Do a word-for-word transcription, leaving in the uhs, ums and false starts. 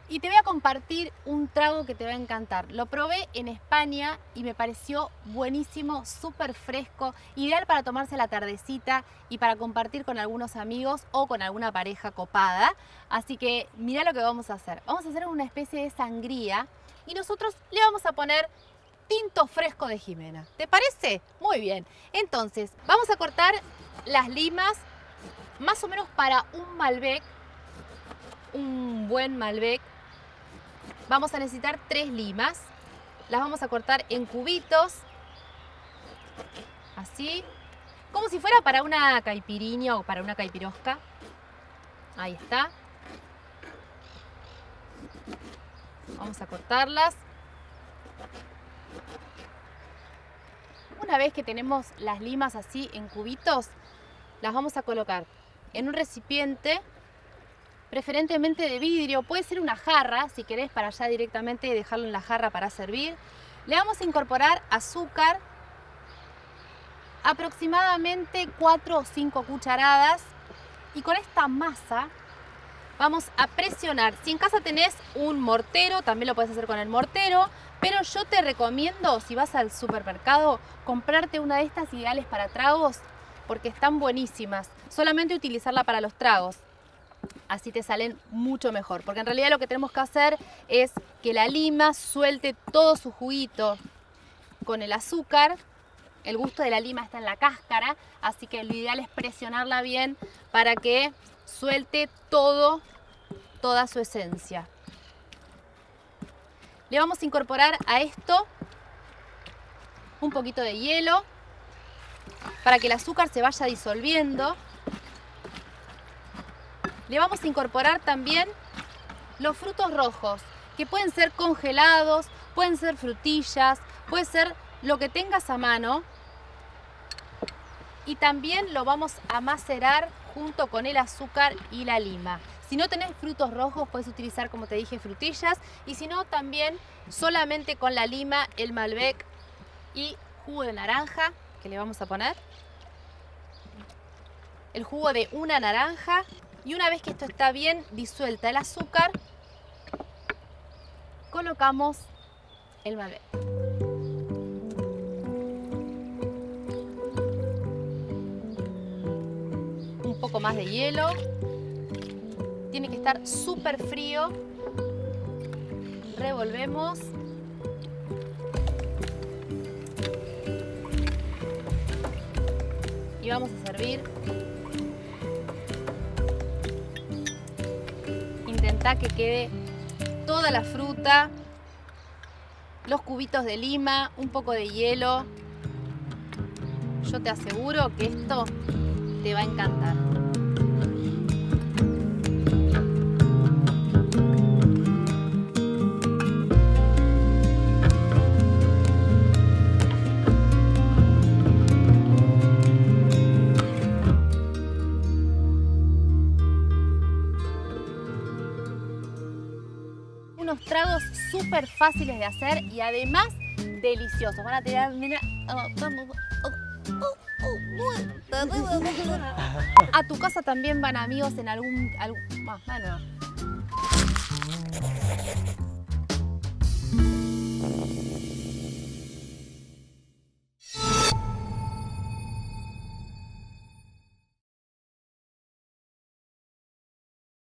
Y te voy a compartir un trago que te va a encantar. Lo probé en España y me pareció buenísimo, súper fresco, ideal para tomarse a la tardecita y para compartir con algunos amigos o con alguna pareja copada. Así que mirá lo que vamos a hacer. Vamos a hacer una especie de sangría y nosotros le vamos a poner tinto fresco de Jimena. ¿Te parece? Muy bien. Entonces, vamos a cortar las limas más o menos para un Malbec, un buen Malbec. Vamos a necesitar tres limas. Las vamos a cortar en cubitos. Así. Como si fuera para una caipirinha o para una caipirosca. Ahí está. Vamos a cortarlas. Una vez que tenemos las limas así en cubitos, las vamos a colocar en un recipiente, preferentemente de vidrio, puede ser una jarra, si querés para allá directamente dejarlo en la jarra para servir. Le vamos a incorporar azúcar, aproximadamente cuatro o cinco cucharadas, y con esta masa vamos a presionar. Si en casa tenés un mortero, también lo puedes hacer con el mortero, pero yo te recomiendo, si vas al supermercado, comprarte una de estas ideales para tragos, porque están buenísimas. Solamente utilizarla para los tragos. Así te salen mucho mejor, porque en realidad lo que tenemos que hacer es que la lima suelte todo su juguito con el azúcar. El gusto de la lima está en la cáscara, así que lo ideal es presionarla bien para que suelte todo, toda su esencia. Le vamos a incorporar a esto un poquito de hielo para que el azúcar se vaya disolviendo. Le vamos a incorporar también los frutos rojos, que pueden ser congelados, pueden ser frutillas, puede ser lo que tengas a mano. Y también lo vamos a macerar junto con el azúcar y la lima. Si no tenés frutos rojos, puedes utilizar, como te dije, frutillas. Y si no, también solamente con la lima, el Malbec y jugo de naranja, que le vamos a poner. El jugo de una naranja. Y una vez que esto está bien disuelta el azúcar, colocamos el Malbec. Un poco más de hielo. Tiene que estar súper frío. Revolvemos. Y vamos a servir. Intentá que quede toda la fruta, los cubitos de lima, un poco de hielo. Yo te aseguro que esto te va a encantar. Unos tragos súper fáciles de hacer y además deliciosos. Van a tener, mira, a tu casa también van amigos en algún, algún más, bueno.